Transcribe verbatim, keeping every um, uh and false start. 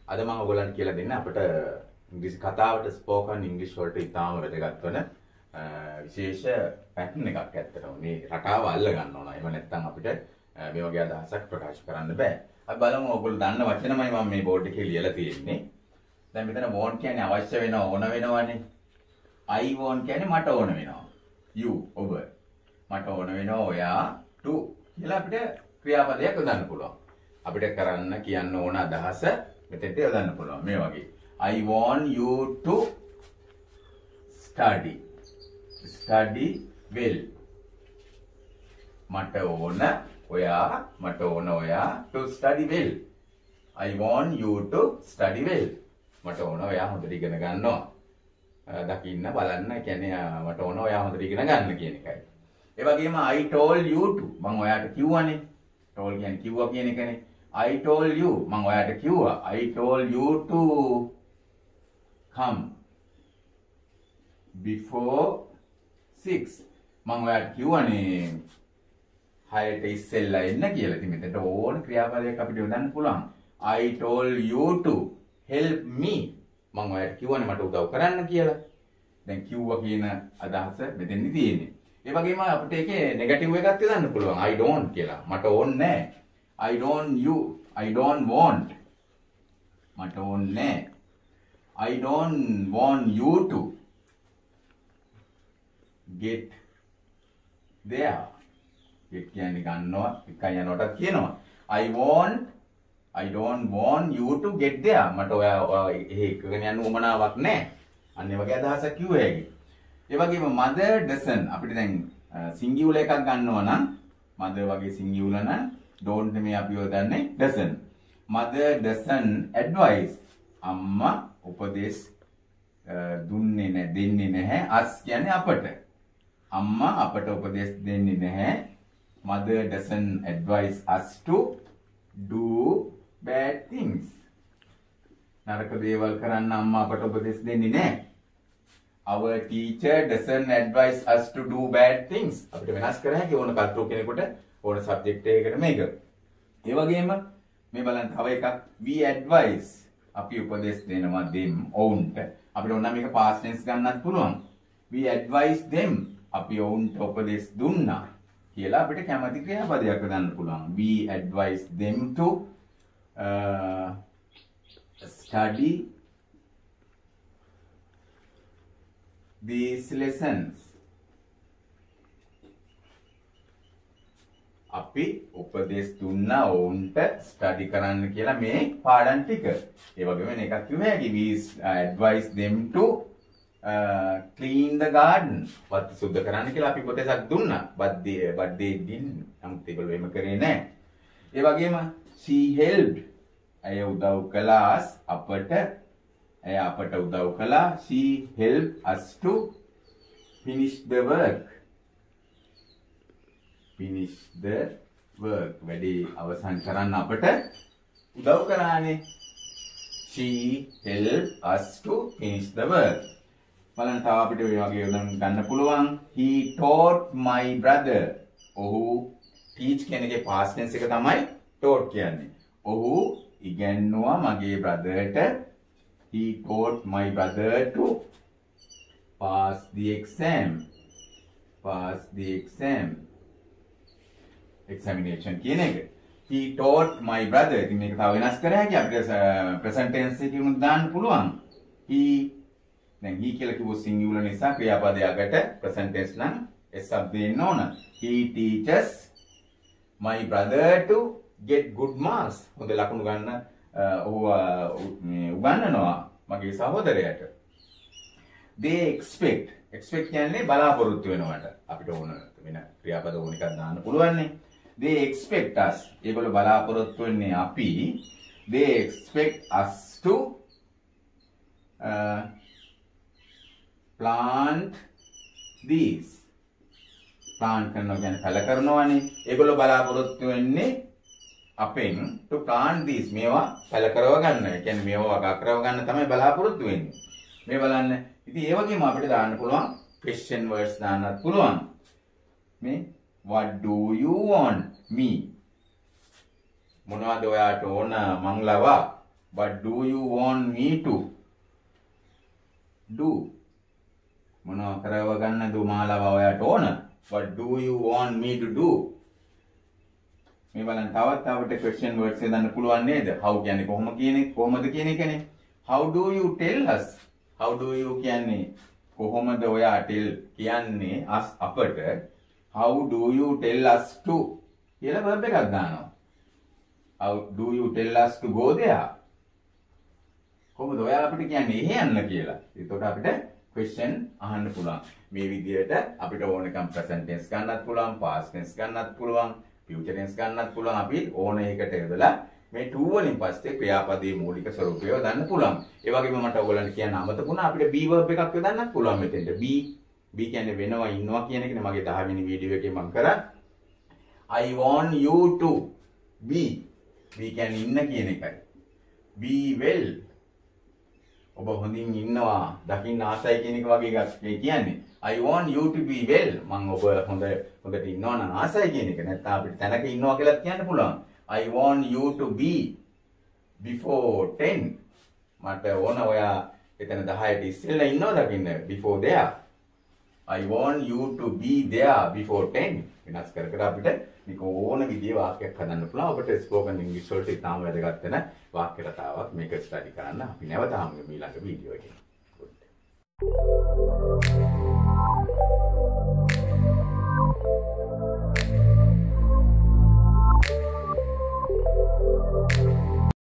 අද මම ඔයගොල්ලන්ට කියලා දෙන්න අපිට ඉංග්‍රීසි කතාවට ස්පෝකන් ඉංග්‍රීසි වලට ඉතාම වැදගත් වෙන විශේෂ පැටර්න් එකක් ඇත්තටම මේ රටාව අල්ල ගන්න ඕන. එහෙම නැත්නම් අපිට මේ වගේ අදහසක් ප්‍රකාශ කරන්න බෑ. අපි බලමු ඔයගොල්ලෝ දන්න වචනමයි මම මේ බෝඩ් එකේ ලියලා තියෙන්නේ. දැන් මෙතන want කියන්නේ අවශ්‍ය වෙනව ඕන වෙනවනේ. I want කියන්නේ මට ඕන වෙනවා. you ඔබ මට ඕන වෙනවා ඔයා to කියලා අපිට ක්‍රියාපදයක් යොදන්න පුළුවන්. අපිට කරන්න කියන්න ඕන අදහස මෙතෙන්ට යොදන්න පුළුවන්. මේ වගේ I want you to study. study well. මට ඕන ඔයා මට ඕන ඔයා to study well. I want you to study well. මට ඕන ඔයා හොඳට ඉගෙන ගන්නවා. දකින්න බලන්න කියන්නේ මට ඕන ඔයා හොඳට ඉගෙන ගන්න කියන එකයි. ඒ වගේම I told you to මම ඔයාට කිව්වනේ. told කියන්නේ කිව්වා කියන එකනේ. I told you මම ඔයාට කිව්වා. I told you to come before six. මම ඔයාට කිව්වනේ හයට ඉස්සෙල්ලා එන්න කියලා. ඉතින් මෙතනට ඕන ක්‍රියාපදයක් අපිට යොදන්න පුළුවන්. I told you to help me. මම ඔයාට කිව්වනේ මට උදව් කරන්න කියලා. දැන් කිව්වා කියන අදහස මෙතෙන්දි තියෙන්නේ. ඒ වගේම අපිට ඒකේ නෙගටිව් එකක් යොදන්න පුළුවන්. I don't කියලා. මට ඕනේ නැහැ. I don't you. I don't want. මට ඕනේ නැහැ. I don't want you to get there. get කියන්නේ ගන්නවා එකයි යනකොටත් කියනවා. I want I don't want you to get there. මට ඔයා එහෙ එකගෙන යන්න උවමනාවක් නැහැ. අන්න ඒ වගේ අදහසක් කිව්වේ හැකි. ඒ වගේම mother doesn't අපිට දැන් සිංගියුලර් එකක් ගන්නවා නම් mother වගේ සිංගියුලර් නම් don't මේ අපි යොදන්නේ doesn't. mother doesn't advise. අම්මා උපදේශ දුන්නේ නැහැ දෙන්නේ නැහැ. us කියන්නේ අපට. අම්මා අපට උපදේශ දෙන්නේ නැහැ. mother doesn't advise us to do bad things. නරක දේවල් කරන්න අම්මා අපට උපදෙස් දෙන්නේ නැහැ. Our teacher doesn't advise us to do bad things. අපිට වෙනස් කර හැකි ඕන කර්තෘ කෙනෙකුට ඕන සබ්ජෙක්ට් එකකට මේක. ඒ වගේම මේ බලන්න තව එකක් we advise. අපි උපදෙස් දෙනවා them ඔවුන්ට. අපිට ඕන මේක past tense ගන්නත් පුළුවන්. we advise them. අපි ඔවුන්ට උපදෙස් දුන්නා කියලා අපිට කැමති ක්‍රියාපදයක් ගන්න පුළුවන්. we advise them to uh, study these lessons. අපි උපදෙස් දුන්නා ඔවුන්ට ස්ටඩි කරන්න කියලා මේ පාඩම් ටික. ඒ වගේම මේකක් කිව්වේ හැකි we advise them to uh, clean the garden. වත් සුද්ධ කරන්න කියලා අපි උපදෙසක් දුන්නා. but they but they didn't. අමුත් ඒගොල්ලෝ එහෙම කරේ නැහැ. ඒ වගේම she helped. ඇය උදව් කළා අපට. ඇය අපට උදව් කළා. she helped us to finish the work. finish the work. වැඩේ අවසන් කරන්න අපට උදව් කරානේ. she helped us to finish the work. බලන්න තව අපිට මේ වගේ උදාහරණ ගන්න පුළුවන්. he taught my brother. ඔහු teach කියන එකේ past tense එක තමයි taught කියන්නේ. ඔහු ඉගෙනුවා මගේ brotherට. he taught my brother to pass the exam. pass the exam. examination කියන එක. he taught my brother. ඉතින් මේක තව වෙනස් කර හැකියි. අපිට present tense එකේ උන් දාන්න පුළුවන්. he දැන් he කියලා කිව්ව singular නිසා ක්‍රියාපදයකට present tense නම් s શબ્ද එන්න ඕන. he teaches my brother to get good marks. හොඳ ලකුණු ගන්න ඔහු මේ උගන්වනවා මගේ සහෝදරයාට. they expect. expect කියන්නේ බලාපොරොත්තු වෙනවට. අපිට ඕන වෙන ක්‍රියාපද ඕන එකක් දාන්න පුළුවන් නේ. they expect us. ඒගොල්ලෝ බලාපොරොත්තු වෙන්නේ අපි. they expect us to uh, plant these. plant කරනවා කියන්නේ පැල කරනවානේ. ඒගොල්ලෝ බලාපොරොත්තු වෙන්නේ අපෙන් to plant these. මේවා පැල කරව ගන්න. ඒ කියන්නේ මේවා වගා කරව ගන්න තමයි බලාපොරොත්තු වෙන්නේ. මේ බලන්න. ඉතින් ඒ වගේම අපිට දාන්න පුළුවන් question words දාන්නත් පුළුවන්. මේ what do you want me? මොනවද ඔයාට ඕන මං ලවා? What do you want me to do? මොනවා කරව ගන්නද මාලාව ඔයාට ඕන? What do you want me to do? මේ බලන්න තවත් අපිට question words එක දාන්න පුළුවන් නේද? How කියන්නේ කොහොම කියන්නේ කොහොමද කියන එකනේ. How do you tell us? How do you කියන්නේ කොහොමද ඔයා tell කියන්නේ us අපට? How do you tell us to? කියලා verb එකක් දානවා. How do you tell us to go there? කොහොමද ඔයා අපිට කියන්නේ එහෙ යන්න කියලා. ඒකට අපිට question අහන්න පුළුවන්. මේ විදිහට අපිට ඕනකම් present tense ගන්නත් පුළුවන්, past tense ගන්නත් පුළුවන්, future tense ගන්නත් පුළුවන්. අපි ඕන එකට යොදලා මේ to වලින් පස්සේ ක්‍රියාපදයේ මූලික ස්වරූපය යොදන්න පුළුවන්. ඒ වගේම මට ඔයගලන්ට කියන්න අමතකුණා අපිට be verb එකක් යොදන්නත් පුළුවන් මෙතෙන්ට. be be කියන්නේ වෙනවා ඉන්නවා කියන එකනේ මගේ දහ වෙනි වීඩියෝ එකේ මම කරා. I want you to be be කියන්නේ ඉන්න කියන එකයි. be well ඔබ හොඳින් ඉන්නවා දකින්න ආසයි කියන එක වගේ එකක් මේ කියන්නේ. I want you to be well මම ඔබ හොඳ හොඳට ඉන්නවා නම් ආසයි කියන එක. නැත්නම් අපිට තැනක ඉන්නවා කියලා කියන්න පුළුවන්. I want you to be before ten මට ඕන ඔයා එතන දහයට ඉස්සෙල්ලා ඉන්නවා දකින්න before there. I want you to be there before ten වෙනස් කර කර අපිට මේක ඕන විදිහේ වාක්‍යයක් හදන්න පුළුවන්. ඔබට ස්පෝකන් ඉංග්‍රීසි වලට ඉතාම වැදගත් වෙන වාක්‍ය රටාවක් මේක ස්ටඩි කරන්න අපි නැවත හමු ඊළඟ වීඩියෝ එකේ. Good.